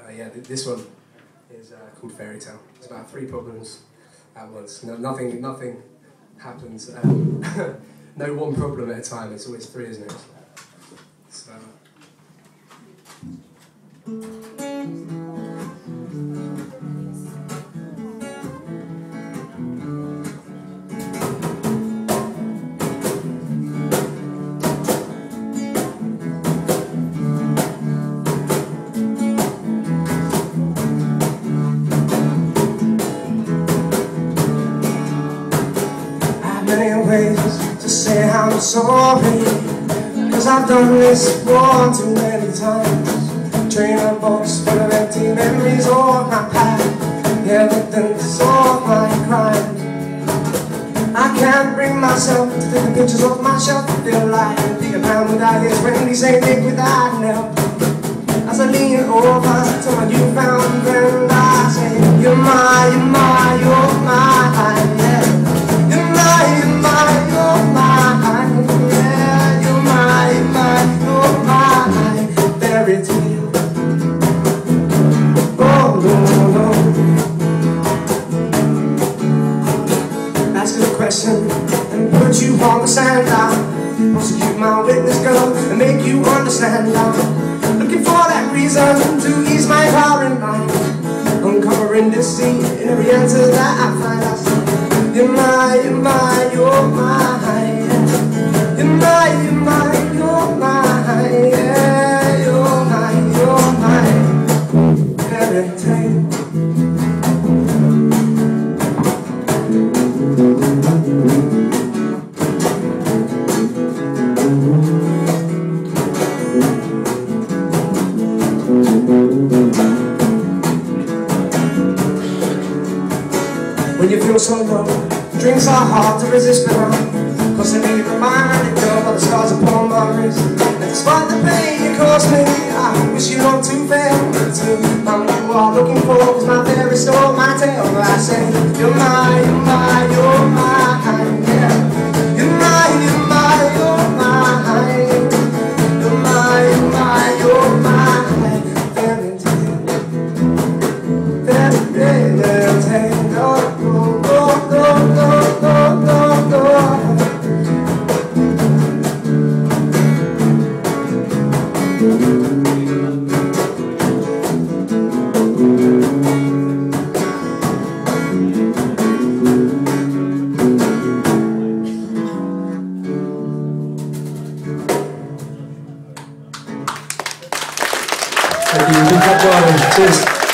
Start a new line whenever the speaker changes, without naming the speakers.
Yeah, this one is called Fairytale. It's about 3 problems at once. No, nothing happens. No one problem at a time. It's always 3, isn't it? So. Many ways to say I'm sorry, 'cause I've done this one too many times. Train a box full of empty memories of my past, evidence of my crime. I can't bring myself to take the pictures off my shelf. I feel like being a man without his friendly say Nick without help. As I lean over to my newfound friend, I say, you're mine, you're mine, you're mine, yeah. Fairytale. Oh, no, no. Ask you a question and put you on the stand down. Prosecute my witness, girl, and make you understand now. Looking for that reason to ease my power in life. Uncovering deceit in every answer that I find. I say, you're mine, you're mine, you're mine. You're mine, you're mine, you're mine, yeah. You're mine, you're mine. Fairytale. When you feel so low, drinks are hard to resist, but I'm constantly reminded, girl, by the scars upon my wrist. And despite the pain you caused me, I wish you not to fail to. I'm what you are looking for, 'cause my fairy stole my tale. I say, you're mine, you're mine, you're mine, yeah. You're mine, you're mine, you're mine. You're mine, you're mine, you're mine. Fairytale, fairytale. Thank you. Cheers.